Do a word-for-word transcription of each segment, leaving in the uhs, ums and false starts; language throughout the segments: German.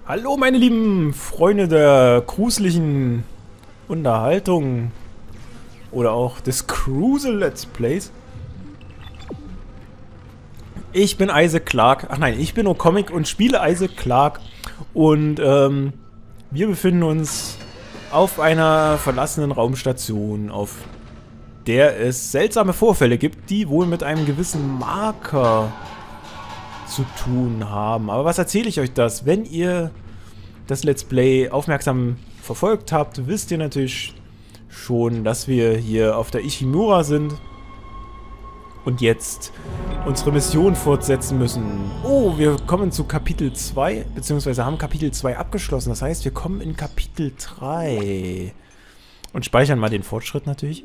Hallo meine lieben Freunde der gruseligen Unterhaltung oder auch des Cruisel Let's Plays. Ich bin Isaac Clarke, ach nein, ich bin Ocomic und spiele Isaac Clarke und ähm, wir befinden uns auf einer verlassenen Raumstation, auf der es seltsame Vorfälle gibt, die wohl mit einem gewissen Marker zu tun haben. Aber was erzähle ich euch das? Wenn ihr das Let's Play aufmerksam verfolgt habt, wisst ihr natürlich schon, dass wir hier auf der Ishimura sind und jetzt unsere Mission fortsetzen müssen. Oh, wir kommen zu Kapitel zwei, beziehungsweise haben Kapitel zwei abgeschlossen. Das heißt, wir kommen in Kapitel drei und speichern mal den Fortschritt natürlich.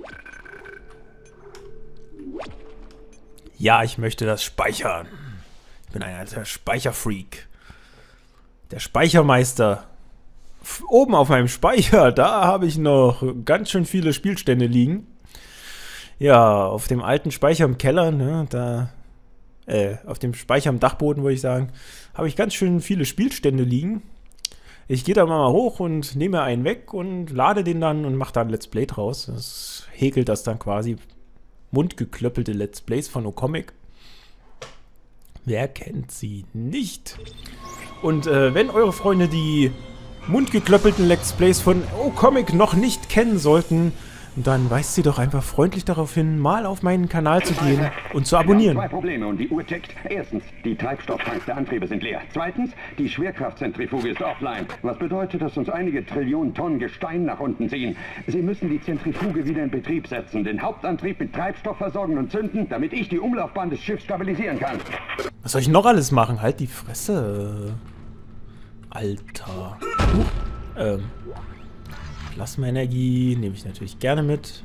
Ja, ich möchte das speichern. Ich bin ein alter Speicherfreak. Der Speichermeister. Oben auf meinem Speicher, da habe ich noch ganz schön viele Spielstände liegen. Ja, auf dem alten Speicher im Keller, ne, da, äh, auf dem Speicher im Dachboden, würde ich sagen, habe ich ganz schön viele Spielstände liegen. Ich gehe da mal hoch und nehme einen weg und lade den dann und mache da ein Let's Play draus. Das häkelt das dann quasi. Mundgeklöppelte Let's Plays von Ocomic. Wer kennt sie nicht? Und äh, wenn eure Freunde die mundgeklöppelten Let's Plays von Ocomic noch nicht kennen sollten, dann weist sie doch einfach freundlich darauf hin, mal auf meinen Kanal zu gehen und zu abonnieren. Wir haben zwei Probleme und die Uhr tickt. Erstens, die Treibstofftanks der Antriebe sind leer. Zweitens, die Schwerkraftzentrifuge ist offline. Was bedeutet, dass uns einige Trillionen Tonnen Gestein nach unten ziehen. Sie müssen die Zentrifuge wieder in Betrieb setzen, den Hauptantrieb mit Treibstoff versorgen und zünden, damit ich die Umlaufbahn des Schiffs stabilisieren kann. Was soll ich noch alles machen? Halt die Fresse. Alter. Uh, ähm. Plasmaenergie nehme ich natürlich gerne mit.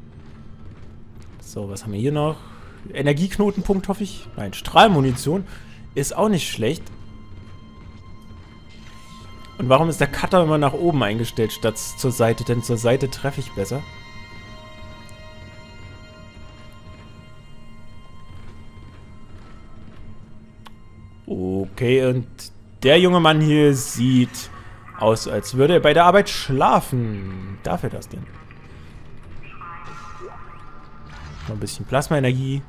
So, was haben wir hier noch? Energieknotenpunkt, hoffe ich. Nein, Strahlmunition ist auch nicht schlecht. Und warum ist der Cutter immer nach oben eingestellt statt zur Seite? Denn zur Seite treffe ich besser. Okay, und der junge Mann hier sieht aus, als würde er bei der Arbeit schlafen. Darf er das denn? Noch ein bisschen Plasmaenergie.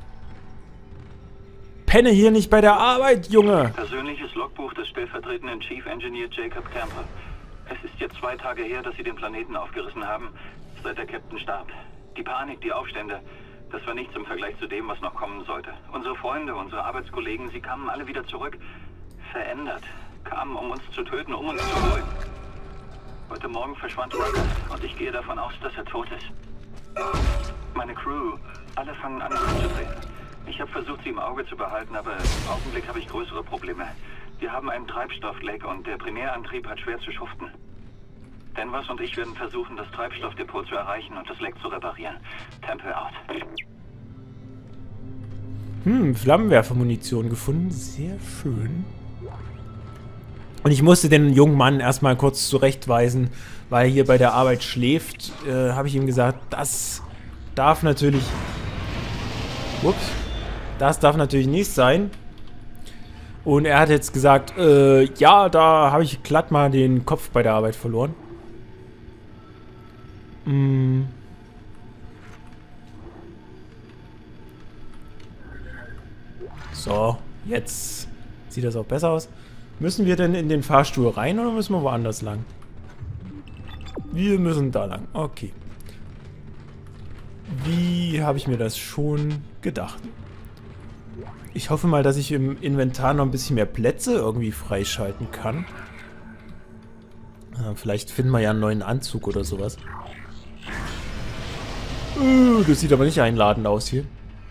Penne hier nicht bei der Arbeit, Junge! Persönliches Logbuch des stellvertretenden Chief Engineer Jacob Camper. Es ist jetzt zwei Tage her, dass sie den Planeten aufgerissen haben, seit der Captain starb. Die Panik, die Aufstände, das war nichts im Vergleich zu dem, was noch kommen sollte. Unsere Freunde, unsere Arbeitskollegen, sie kamen alle wieder zurück. Verändert. Kamen, um uns zu töten, um uns zu holen. Heute Morgen verschwand Rocket und ich gehe davon aus, dass er tot ist. Meine Crew, alle fangen an, durchzudrehen. Ich habe versucht, sie im Auge zu behalten, aber im Augenblick habe ich größere Probleme. Wir haben einen Treibstoffleck und der Primärantrieb hat schwer zu schuften. Danvers und ich werden versuchen, das Treibstoffdepot zu erreichen und das Leck zu reparieren. Temple out. Hm, Flammenwerfermunition gefunden. Sehr schön. Und ich musste den jungen Mann erstmal kurz zurechtweisen, weil er hier bei der Arbeit schläft. Äh, habe ich ihm gesagt, das darf natürlich... Ups. Das darf natürlich nicht sein. Und er hat jetzt gesagt, äh, ja, da habe ich glatt mal den Kopf bei der Arbeit verloren. Mm. So, jetzt sieht das auch besser aus. Müssen wir denn in den Fahrstuhl rein oder müssen wir woanders lang? Wir müssen da lang. Okay. Wie habe ich mir das schon gedacht? Ich hoffe mal, dass ich im Inventar noch ein bisschen mehr Plätze irgendwie freischalten kann. Ja, vielleicht finden wir ja einen neuen Anzug oder sowas. Uh, das sieht aber nicht einladend aus hier.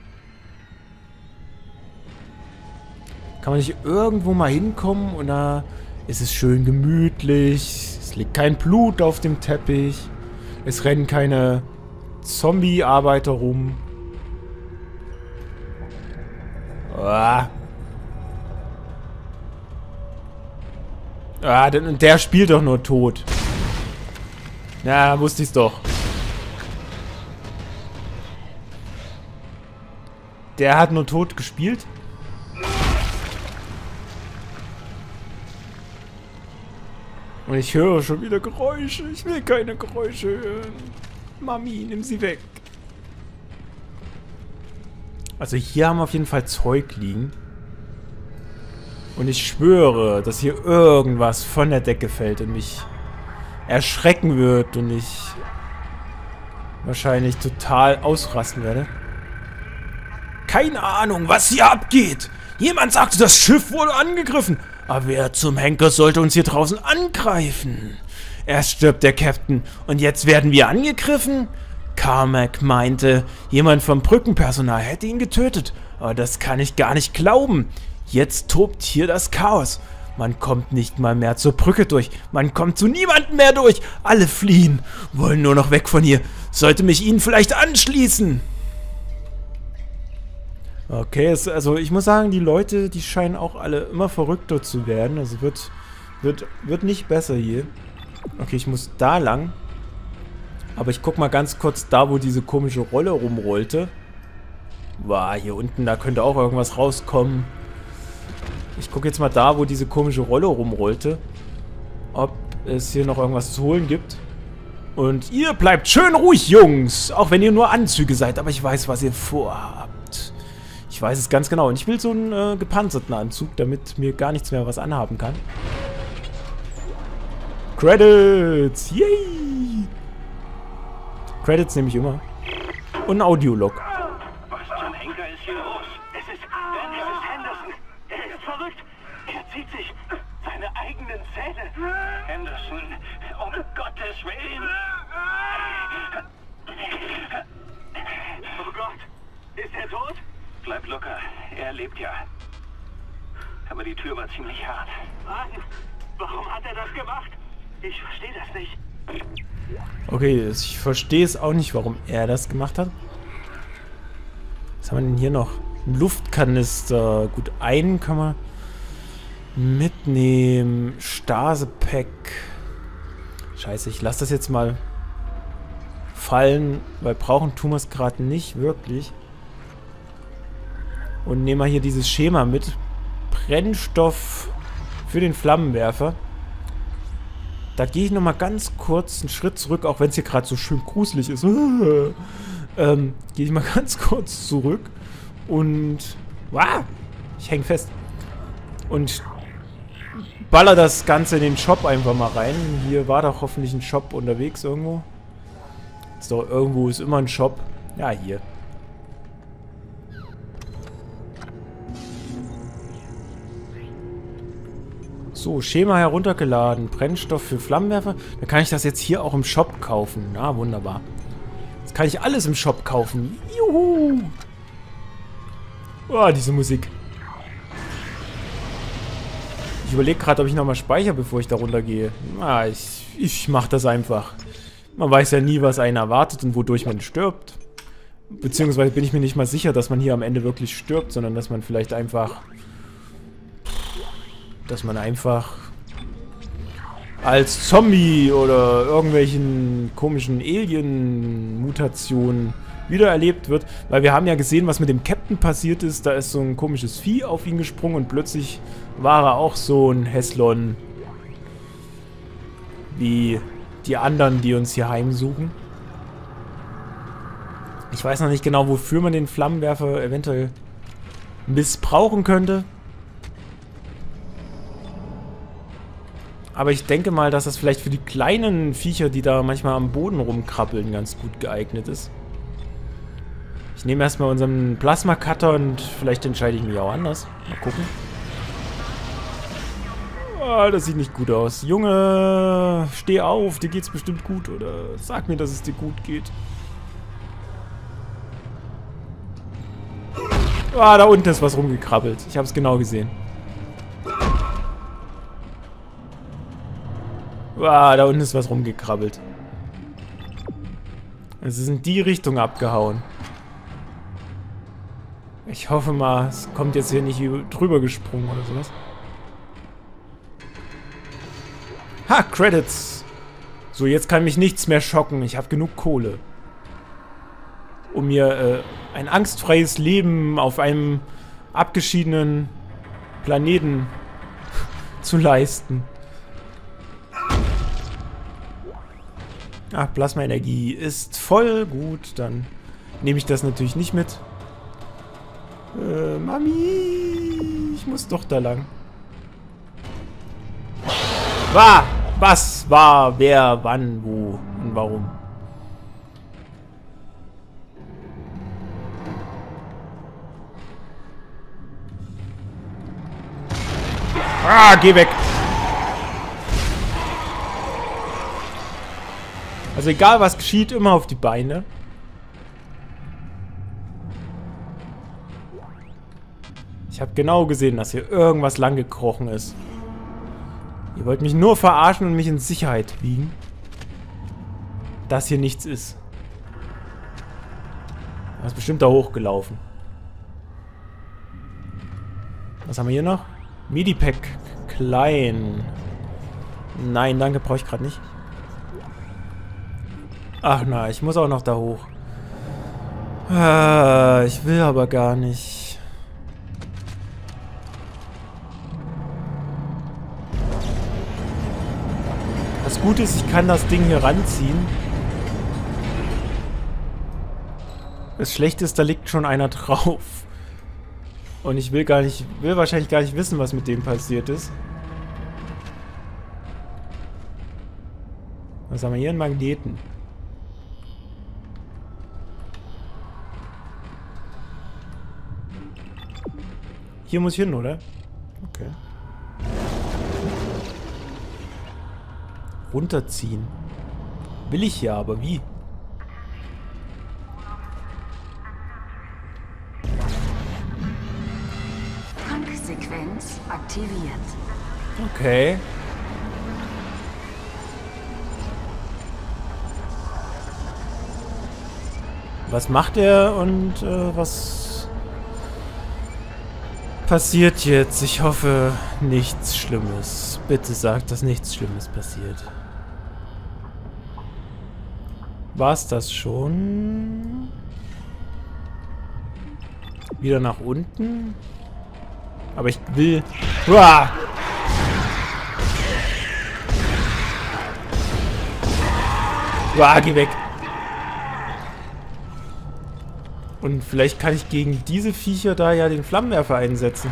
Kann man nicht irgendwo mal hinkommen und da ist es schön gemütlich. Es liegt kein Blut auf dem Teppich. Es rennen keine Zombie-Arbeiter rum. Ah. Ah, der, der spielt doch nur tot. Ja, wusste ich's doch. Der hat nur tot gespielt. Und ich höre schon wieder Geräusche. Ich will keine Geräusche hören. Mami, nimm sie weg. Also hier haben wir auf jeden Fall Zeug liegen. Und ich schwöre, dass hier irgendwas von der Decke fällt und mich erschrecken wird und ich wahrscheinlich total ausrasten werde. Keine Ahnung, was hier abgeht. Jemand sagte, das Schiff wurde angegriffen. Aber wer zum Henker sollte uns hier draußen angreifen? Erst stirbt der Captain und jetzt werden wir angegriffen? Carmack meinte, jemand vom Brückenpersonal hätte ihn getötet. Aber das kann ich gar nicht glauben. Jetzt tobt hier das Chaos. Man kommt nicht mal mehr zur Brücke durch. Man kommt zu niemandem mehr durch. Alle fliehen, wollen nur noch weg von hier. Sollte mich ihnen vielleicht anschließen. Okay, es, also ich muss sagen, die Leute, die scheinen auch alle immer verrückter zu werden. Also wird, wird, wird nicht besser hier. Okay, ich muss da lang. Aber ich guck mal ganz kurz da, wo diese komische Rolle rumrollte. Wow, hier unten, da könnte auch irgendwas rauskommen. Ich gucke jetzt mal da, wo diese komische Rolle rumrollte. Ob es hier noch irgendwas zu holen gibt. Und ihr bleibt schön ruhig, Jungs. Auch wenn ihr nur Anzüge seid. Aber ich weiß, was ihr vorhabt. Ich weiß es ganz genau. Und ich will so einen äh, gepanzerten Anzug, damit mir gar nichts mehr was anhaben kann. Credits! Yay! Credits nehme ich immer. Und ein Audiolog. Was zum Henker ist hier los? Es ist Daniel Henderson. Er ist verrückt. Er zieht sich seine eigenen Zähne. Henderson, um Gottes Willen. Oh Gott, ist er tot? Bleib locker, er lebt ja. Aber die Tür war ziemlich hart. Mann, warum hat er das gemacht? Ich verstehe das nicht. Okay, ich verstehe es auch nicht, warum er das gemacht hat. Was haben wir denn hier noch? Ein Luftkanister. Gut, einen kann man mitnehmen. Stase-Pack. Scheiße, ich lasse das jetzt mal fallen, weil brauchen tun wir es gerade nicht wirklich. Und nehmen wir hier dieses Schema mit. Brennstoff für den Flammenwerfer. Da gehe ich nochmal ganz kurz einen Schritt zurück, auch wenn es hier gerade so schön gruselig ist. ähm, gehe ich mal ganz kurz zurück und... Wow, ich hänge fest. Und baller das Ganze in den Shop einfach mal rein. Hier war doch hoffentlich ein Shop unterwegs irgendwo. Ist doch irgendwo ist immer ein Shop. Ja, hier. So, Schema heruntergeladen. Brennstoff für Flammenwerfer. Dann kann ich das jetzt hier auch im Shop kaufen. Na, wunderbar. Jetzt kann ich alles im Shop kaufen. Juhu! Oh, diese Musik. Ich überlege gerade, ob ich nochmal speichere, bevor ich da runtergehe. Na, ich, ich mache das einfach. Man weiß ja nie, was einen erwartet und wodurch man stirbt. Beziehungsweise bin ich mir nicht mal sicher, dass man hier am Ende wirklich stirbt, sondern dass man vielleicht einfach... Dass man einfach als Zombie oder irgendwelchen komischen Alien-Mutationen wiedererlebt wird. Weil wir haben ja gesehen, was mit dem Captain passiert ist. Da ist so ein komisches Vieh auf ihn gesprungen und plötzlich war er auch so ein Heslon wie die anderen, die uns hier heimsuchen. Ich weiß noch nicht genau, wofür man den Flammenwerfer eventuell missbrauchen könnte. Aber ich denke mal, dass das vielleicht für die kleinen Viecher, die da manchmal am Boden rumkrabbeln, ganz gut geeignet ist. Ich nehme erstmal unseren Plasma-Cutter und vielleicht entscheide ich mich auch anders. Mal gucken. Oh, das sieht nicht gut aus. Junge, steh auf, dir geht's bestimmt gut. Oder sag mir, dass es dir gut geht. Ah, da unten ist was rumgekrabbelt. Ich habe es genau gesehen. Ah, da unten ist was rumgekrabbelt. Es ist in die Richtung abgehauen. Ich hoffe mal, es kommt jetzt hier nicht drüber gesprungen oder sowas. Ha, Credits. So, jetzt kann mich nichts mehr schocken. Ich habe genug Kohle. Um mir äh, ein angstfreies Leben auf einem abgeschiedenen Planeten zu leisten. Ach, Plasma-Energie ist voll gut. Dann nehme ich das natürlich nicht mit. Äh, Mami, ich muss doch da lang. War, was war, wer, wann, wo und warum? Ah, geh weg. Also egal was geschieht, immer auf die Beine. Ich habe genau gesehen, dass hier irgendwas lang gekrochen ist. Ihr wollt mich nur verarschen und mich in Sicherheit wiegen. Dass hier nichts ist. Er ist bestimmt da hochgelaufen. Was haben wir hier noch? Medipack klein. Nein, danke, brauche ich gerade nicht. Ach na, ich muss auch noch da hoch. Ah, ich will aber gar nicht. Das Gute ist, ich kann das Ding hier ranziehen. Das Schlechte ist, da liegt schon einer drauf. Und ich will gar nicht, will wahrscheinlich gar nicht wissen, was mit dem passiert ist. Was haben wir hier? Einen Magneten. Hier muss ich hin, oder? Okay. Runterziehen. Will ich ja, aber wie? Tanksequenz aktiviert. Okay. Was macht er und äh, was passiert jetzt? Ich hoffe, nichts Schlimmes. Bitte sagt, dass nichts Schlimmes passiert. War's das schon? Wieder nach unten? Aber ich will... Uah! Uah, geh weg! Und vielleicht kann ich gegen diese Viecher da ja den Flammenwerfer einsetzen.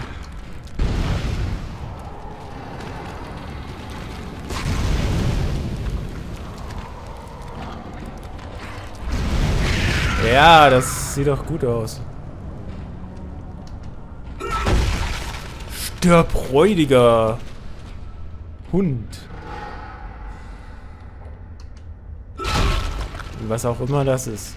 Ja, das sieht doch gut aus. Stirb, räudiger Hund. Was auch immer das ist.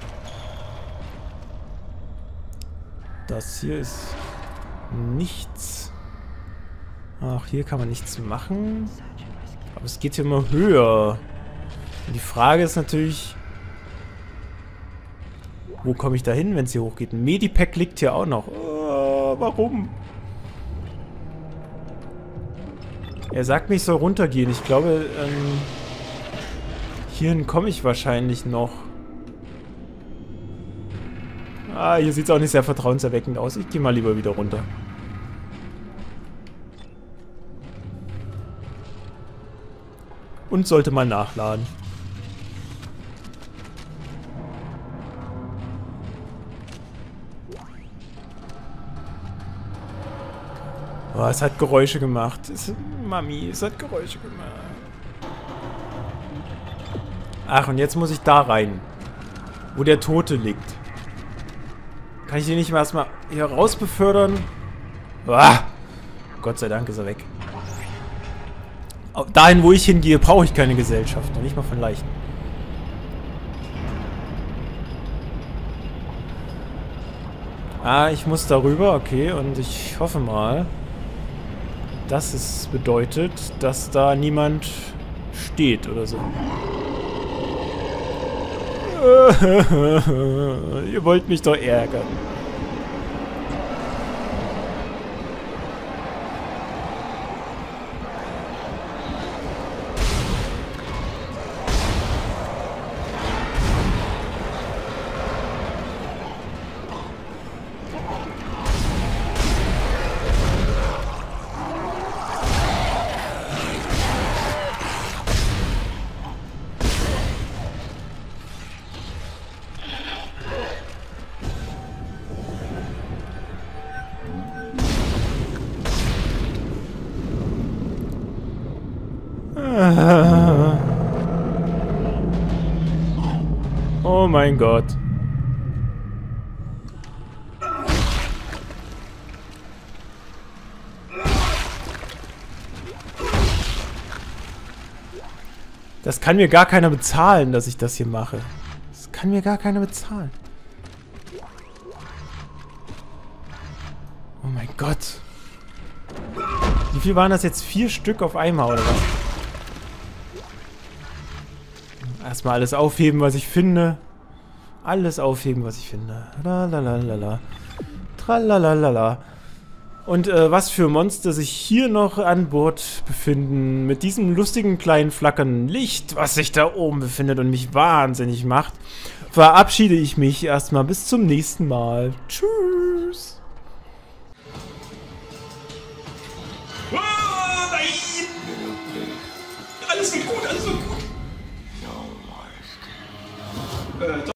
Das hier ist nichts. Ach, hier kann man nichts machen. Aber es geht hier immer höher. Und die Frage ist natürlich... Wo komme ich da hin, wenn es hier hochgeht? Ein Medipack liegt hier auch noch. Oh, warum? Er sagt mir, ich soll runtergehen. Ich glaube, ähm, hierhin komme ich wahrscheinlich noch. Ah, hier sieht es auch nicht sehr vertrauenserweckend aus. Ich gehe mal lieber wieder runter. Und sollte mal nachladen. Oh, es hat Geräusche gemacht. Es, Mami, es hat Geräusche gemacht. Ach, und jetzt muss ich da rein. Wo der Tote liegt. Kann ich den nicht mal erstmal hier raus befördern? Ah, Gott sei Dank ist er weg. Dahin, wo ich hingehe, brauche ich keine Gesellschaft. Nicht mal von Leichen. Ah, ich muss darüber, okay. Und ich hoffe mal, dass es bedeutet, dass da niemand steht oder so. Ihr wollt mich doch ärgern. Oh mein Gott. Das kann mir gar keiner bezahlen, dass ich das hier mache. Das kann mir gar keiner bezahlen. Oh mein Gott. Wie viel waren das jetzt? Vier Stück auf einmal, oder was? Erstmal alles aufheben, was ich finde. Alles aufheben, was ich finde. Lalalala. Tralalala. Und äh, was für Monster sich hier noch an Bord befinden. Mit diesem lustigen kleinen flackernden Licht, was sich da oben befindet und mich wahnsinnig macht, verabschiede ich mich erstmal bis zum nächsten Mal. Tschüss. Oh, nein! Alles wird gut, alles wird gut.